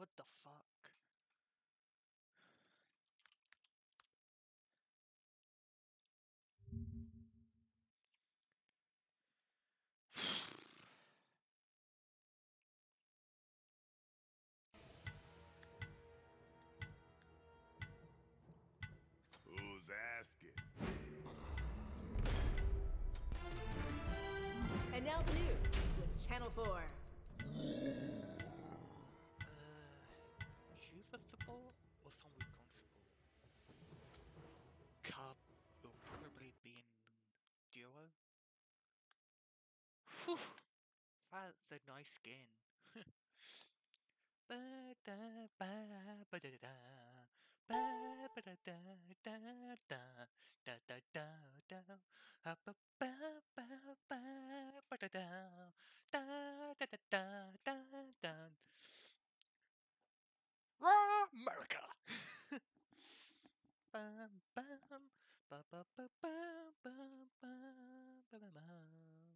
What the fuck? Who's asking? And now the news with Channel 4. Juve football or some responsible? Cup will probably be in duo. Whew! That's a nice skin. Raw America! Bam, bam, ba, ba, ba, bam, bam, bam, ba, ba, bam.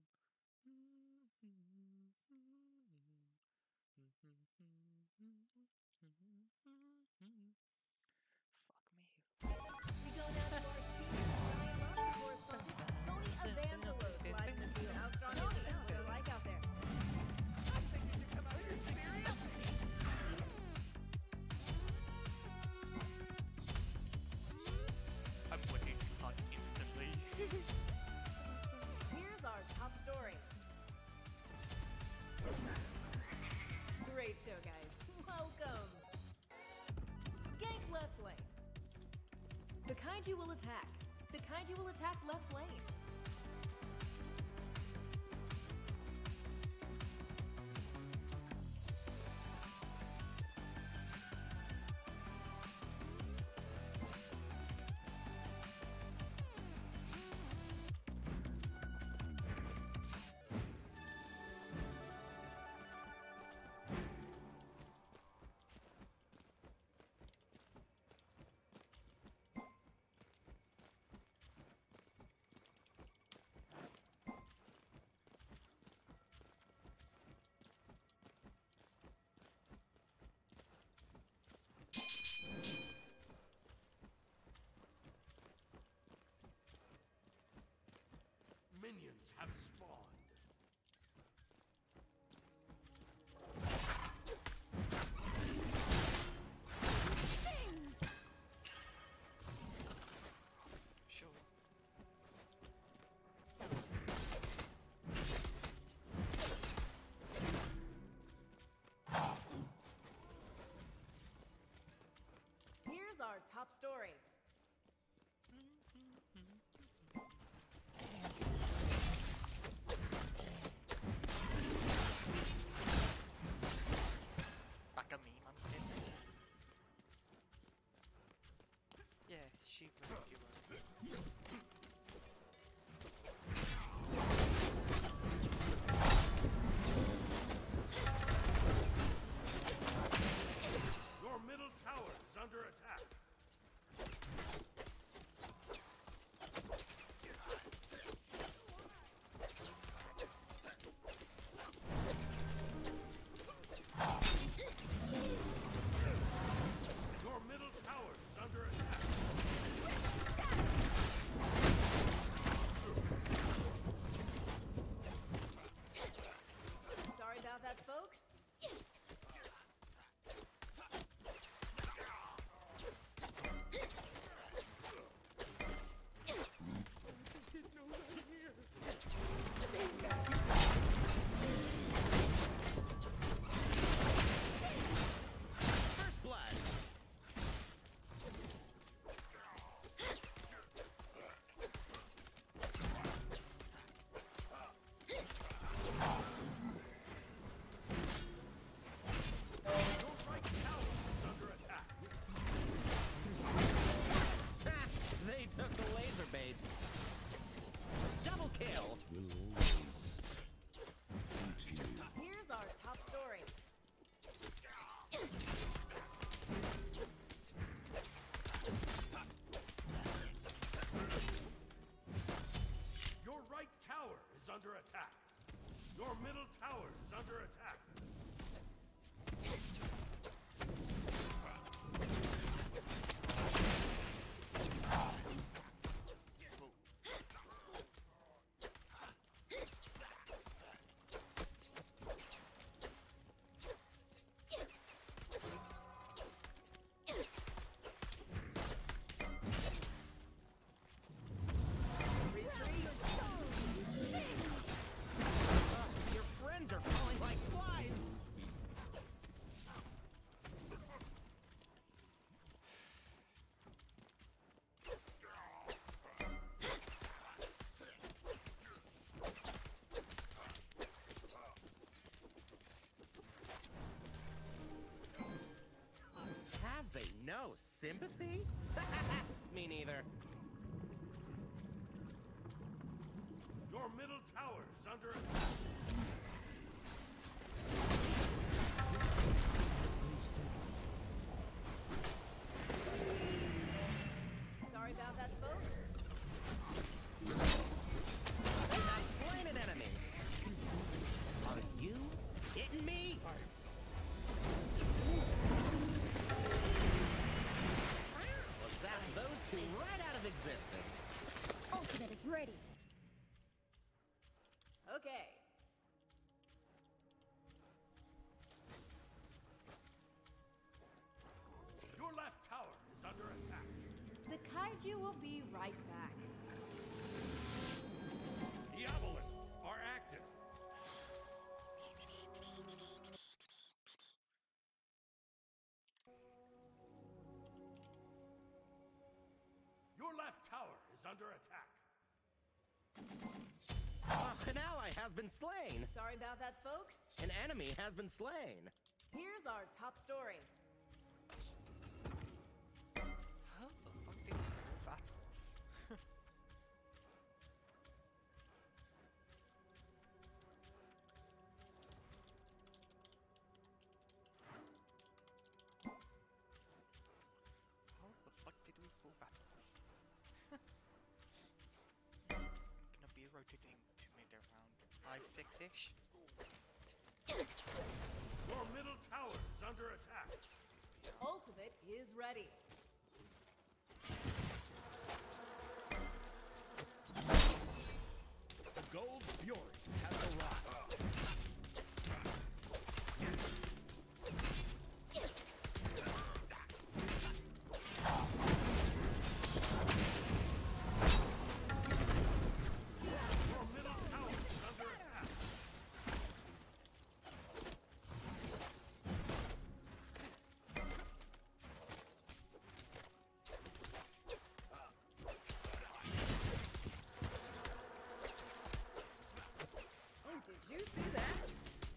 Fuck me. We go now to our senior Giant correspondent, Tony Evangelos, live in the field. How strong is it? What's it like out there? I think you should come out here serious. I'm winning hot instantly. Here's our top story. Great show, guys. Welcome. Gank left lane. The Kaiju will attack. The Kaiju will attack left lane. Minions have spawned. Sure. Here's our top story. Back at me, I'm dead. Yeah, she really you were. Your middle tower is under attack. Your middle tower is under attack. Oh, sympathy? Me neither. Your middle tower is under attack. Sorry about that, folks. I've slain an enemy. Are you kidding me? Well, zap those two right out of existence. Ultimate is ready. Okay. Your left tower is under attack. The kaiju will be right back. Diabolisks are active. Your left tower is under attack. An ally has been slain. Sorry about that, folks. An enemy has been slain. Here's our top story. How the fuck did you pull that off? How the fuck did we pull that off? Gonna be rotating to maybe around 5-6-ish. Your middle tower is under attack. Ultimate is ready. The Gold Fury has arrived. Your middle tower is under attack. Oh, did you see that?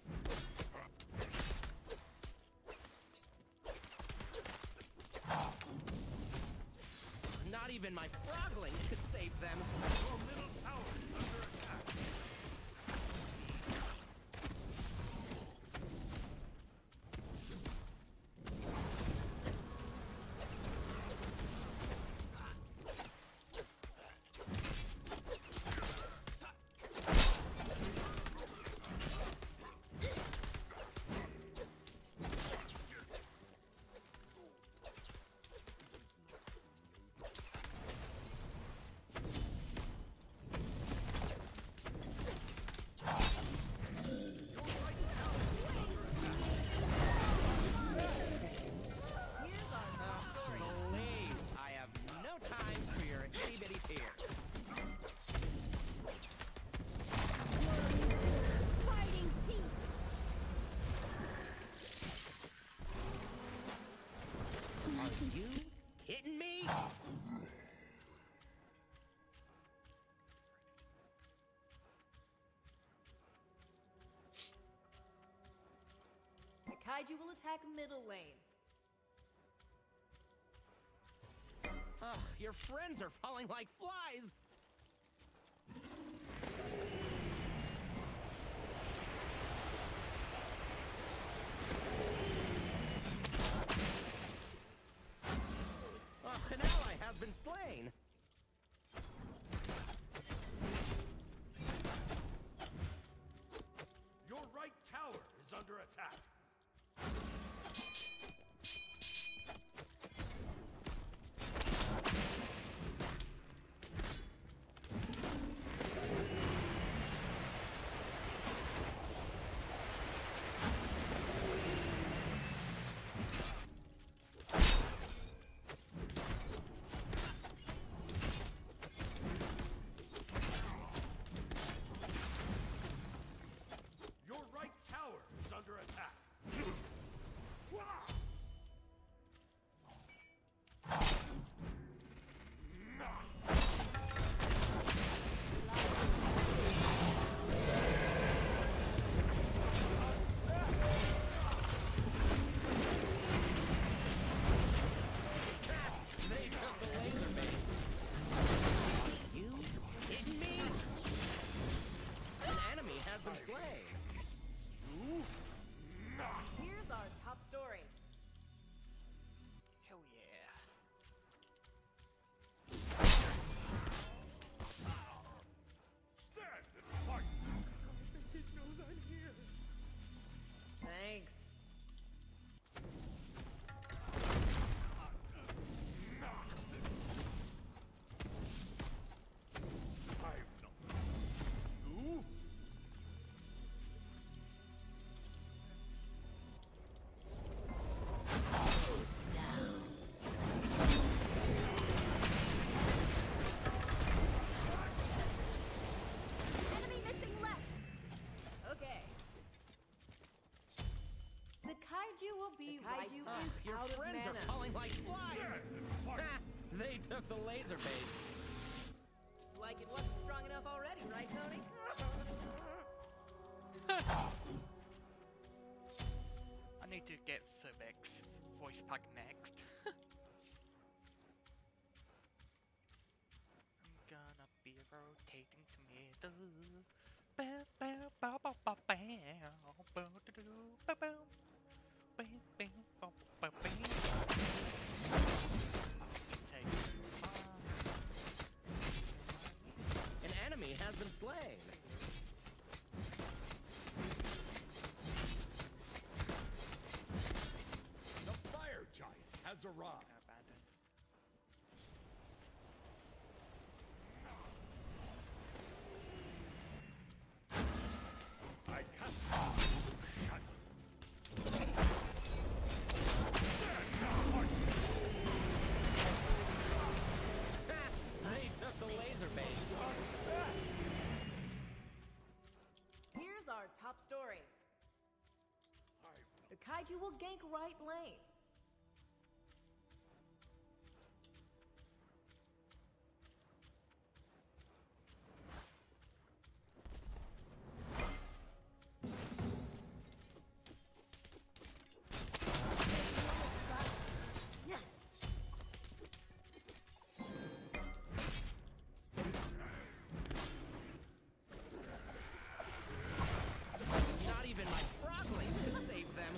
Not even my frogling could save them. Your middle tower is under attack. Here's our top story. Please, I have no time for your itty-bitty tears. Fighting team. Are you kidding me? The kaiju will attack middle lane. Ugh, your friends are falling like flies. An ally has been slain. Your right tower is under attack. Your right tower is under attack. Wah! will be right Your out of friends are mana. falling like flies. Ha! They took the laser bait. Like it wasn't strong enough already, right, Tony? I need to get Cervex voice pack next. I'm gonna be rotating to middle. Bow, bow, bow, bow, bow, bow. Bow, do, do, do, bow, bow. Bow, bow, bow, bow, bow. I'll take An enemy has been slain. The fire giant has arrived. abandoned. I cast shadow. Ha! They took the laser bait. Here's our top story. I The kaiju will gank right lane. Not even my froglings could save them.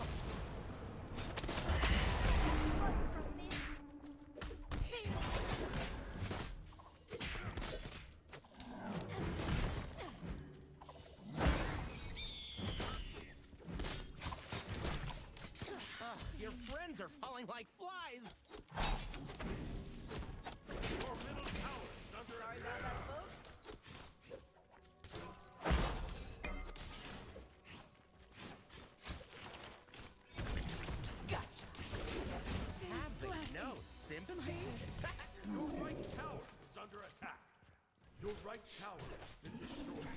Your friends are falling like flies. Your middle tower is under Sorry attack. about that, folks. Gotcha. Have they no sympathy? Your right tower is under attack. Your right tower has been destroyed.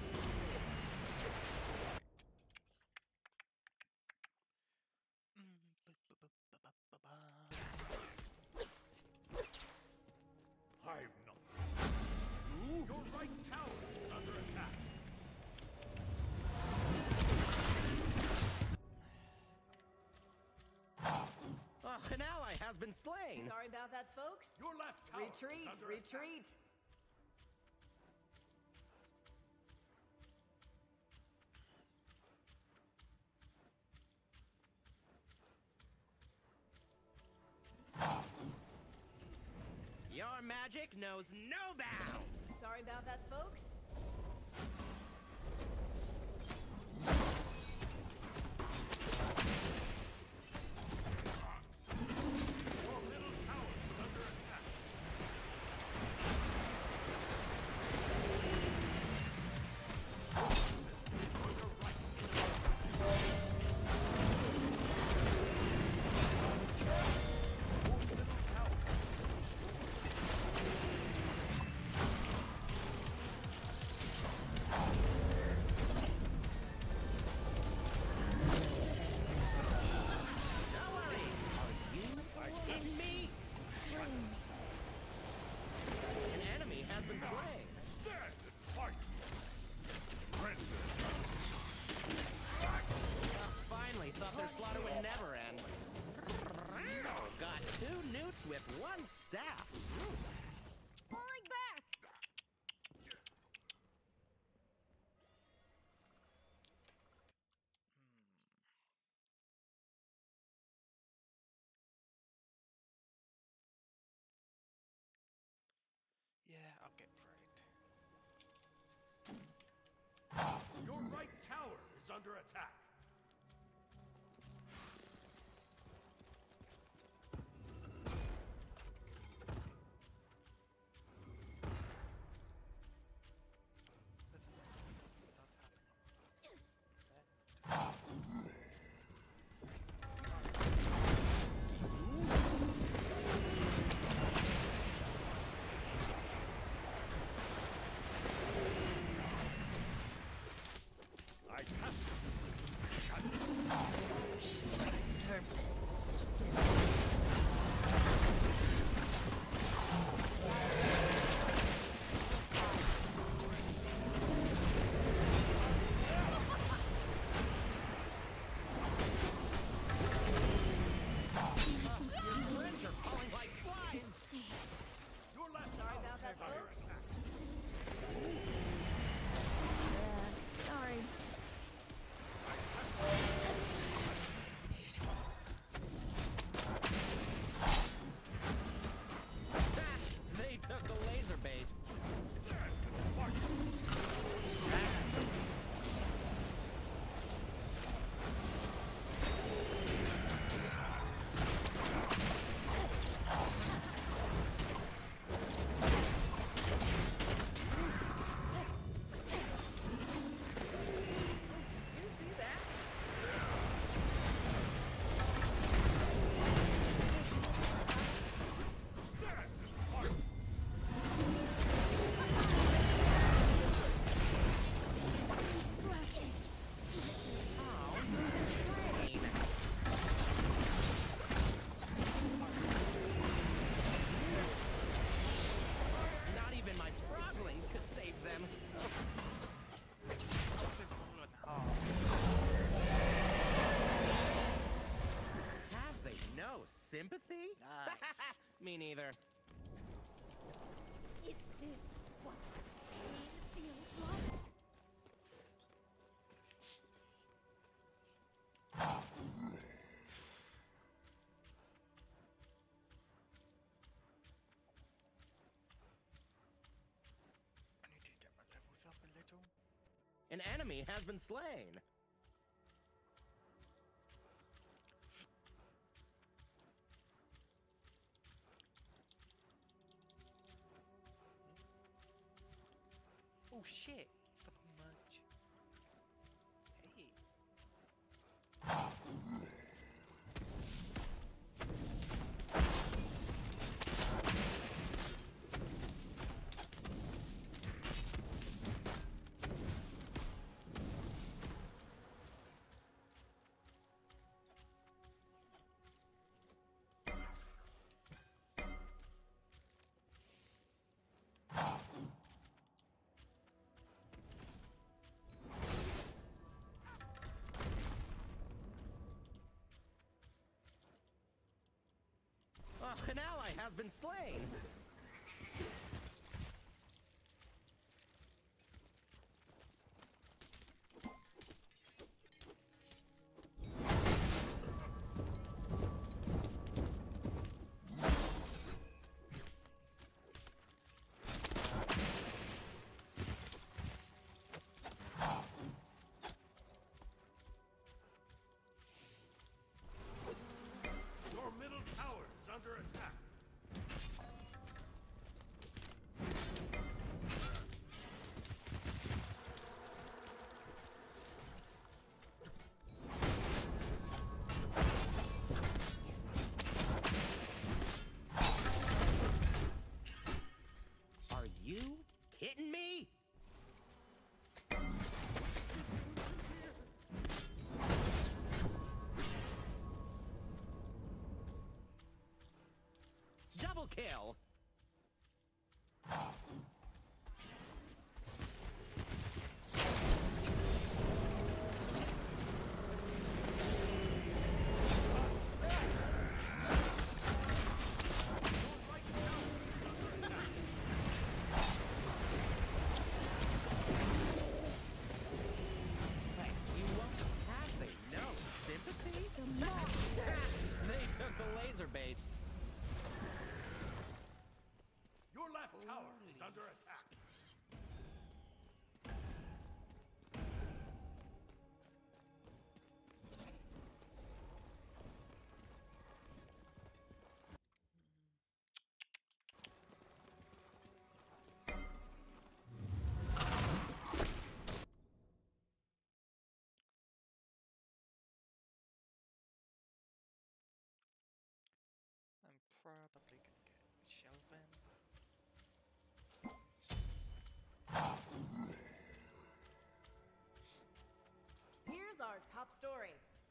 I've not. Your right tower is under attack. An ally has been slain. Sorry about that, folks. Your left tower Retreat, is under attack. retreat. Your magic knows no bounds. Sorry about that, folks. Your middle tower is under attack. Your right. Your middle tower is destroyed. Don't worry. Are you in me? An enemy has been slain. Stand and fight. Surrender. Finally thought their slaughter would never end. Got 2 newts with 1 staff. Falling back! Yeah, I'll get right. Your right tower is under attack. There's some stuff happening. I cast sympathy? Nice. Me neither. Is this what pain feels like? I need to get my levels up a little. An enemy has been slain. Oh shit! So much. Hey. An ally has been slain. Your middle tower is under attack. Are you kidding me? Double kill. Hey, you won't have no sympathy? They took the laser bait. Your left tower is under attack. I'm probably gonna get Shelvin. Here's our top story.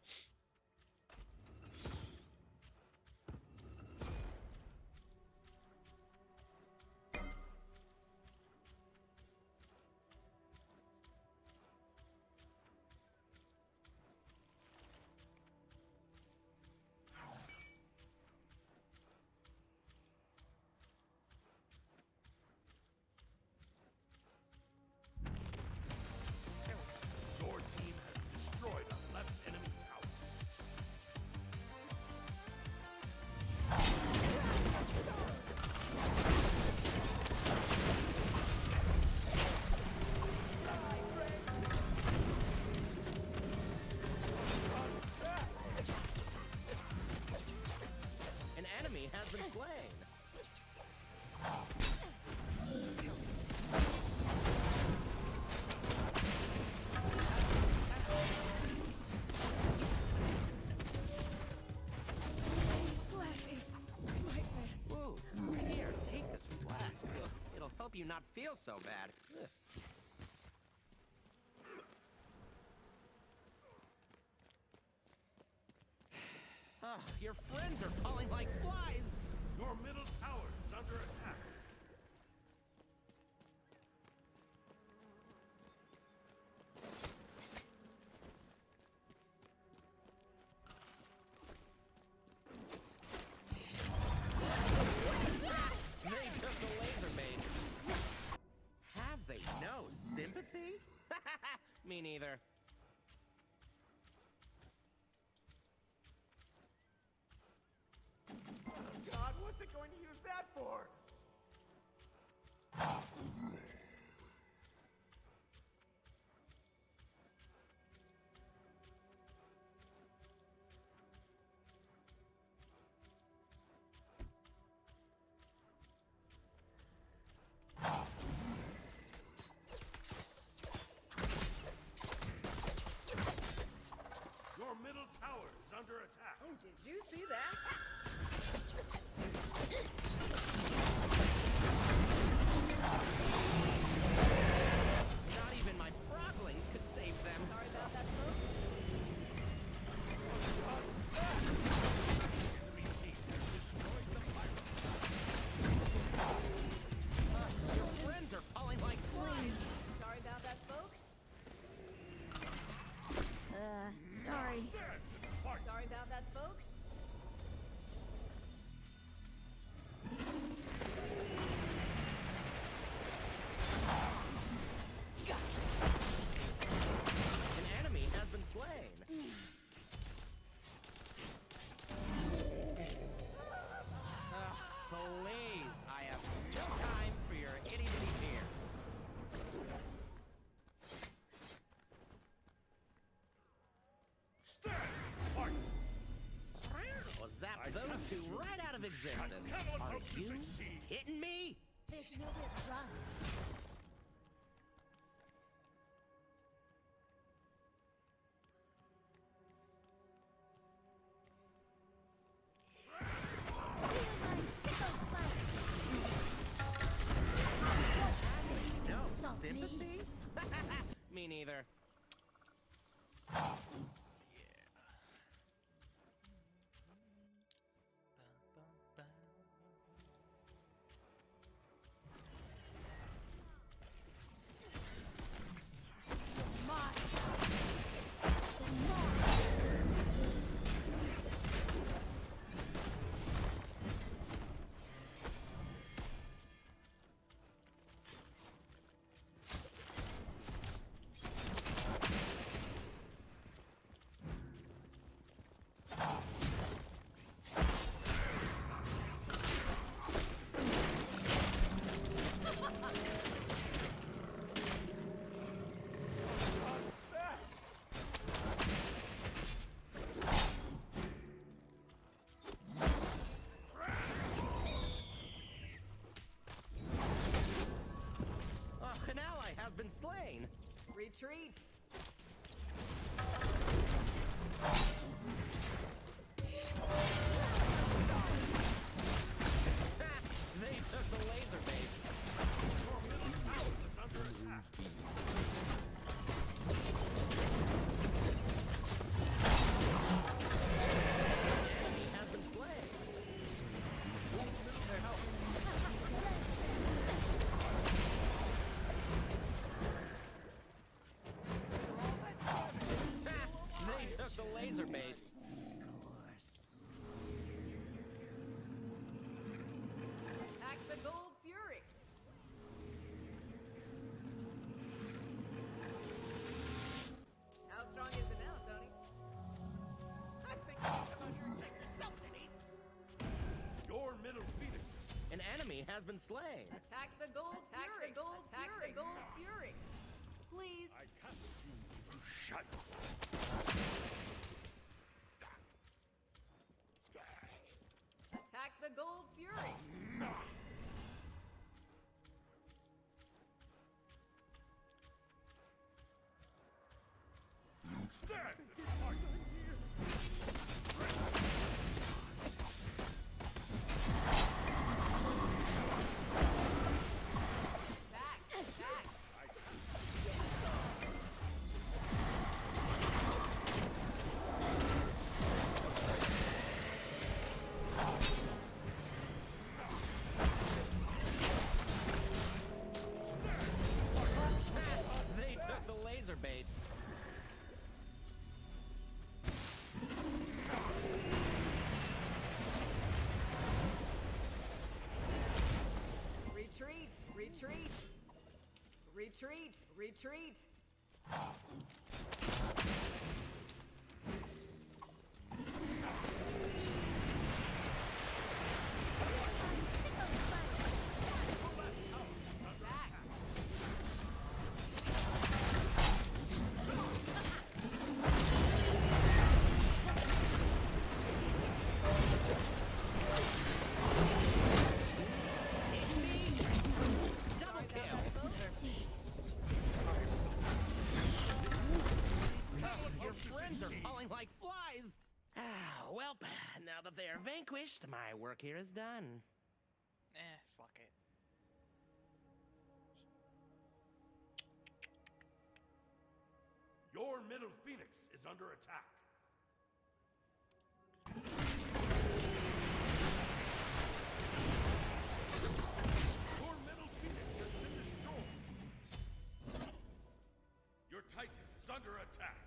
Your team has destroyed a left enemy tower. An enemy has been slain. Classic. Light lands. Ooh, here, take this flask. It'll help you not feel so bad. Your friends are falling like flies. Your middle tower is under attack. Me neither. God, what's it going to use that for? Your middle tower is under attack. Oh, did you see that? Not even my froglings could save them. Sorry about that, folks. Your friends are falling like flies. Sorry about that, folks. Sorry. Sorry about that, folks. An enemy has been slain. Please, I have no time for your itty-bitty tears. Stand! Fight! Or zap those two right out of existence. cannot Are hope to you succeed. kidding me? There's no way to run. No Not me. sympathy? Me neither. An ally has been slain. Retreat. They took the laser bait. Your middle tower is under attack. Enemy has been slain. They took the laser bait. Attack the Gold Fury. How strong is it now, Tony? I think you should come out here and check yourself, Denise. Your middle phoenix An enemy has been slain. Attack the Gold Fury. Attack the Gold Fury. Please. I cast you to shut. Attack the Gold Fury. Stand! Attack. Attack. They took the laser bait. Retreat. Retreat. Retreat. Retreat. Like flies! Ah, well, now that they are vanquished, my work here is done. Fuck it. Your middle phoenix is under attack. Your middle phoenix has been destroyed. Your titan is under attack.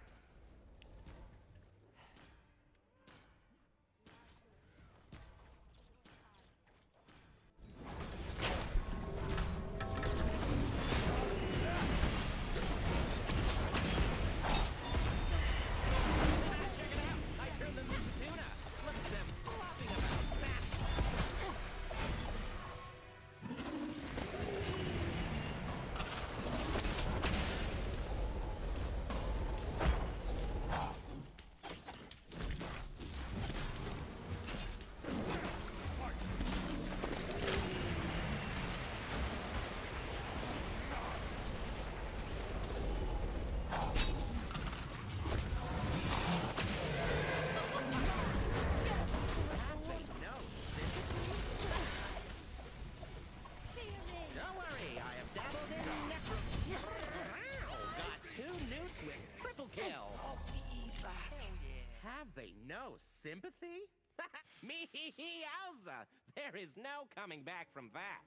No sympathy? Me-yowza! There is no coming back from that.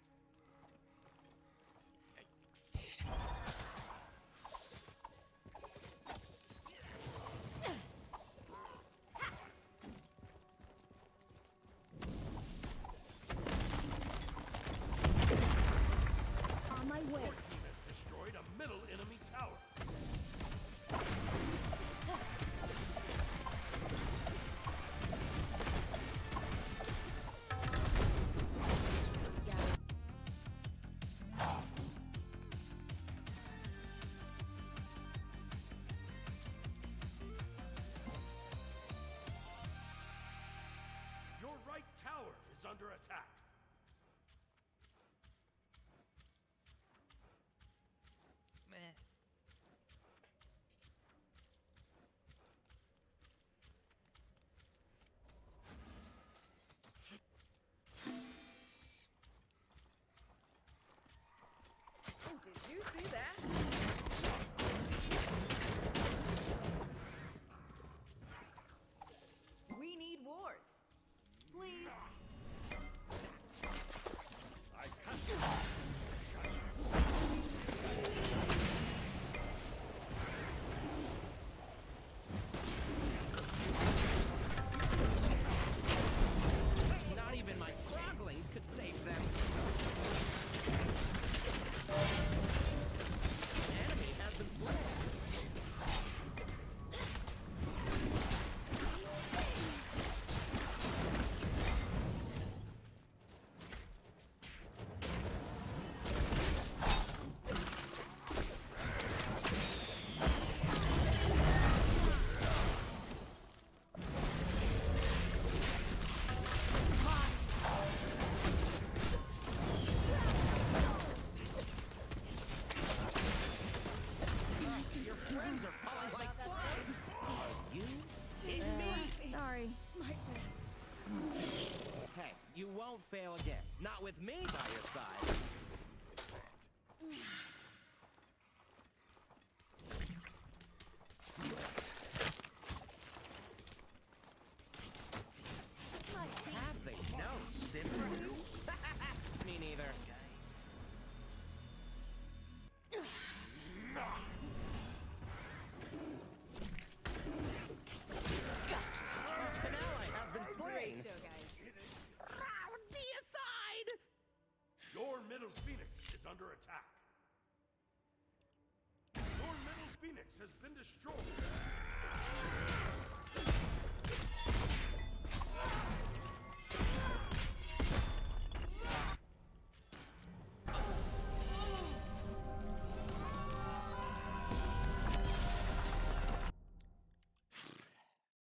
On my way. Your team has destroyed a middle enemy tower. Your right tower is under attack. Meh. Oh, did you see that? We need wards. Please. Not even my froglings could save them. An enemy has been slain. Your friends are falling like flies. You? It's me. Sorry. Smart friends. Hey, you won't fail again. Not with me by your side. Have they no sympathy? Me neither. An ally has been Great slain. show, guys. Deicide! Your middle has been destroyed.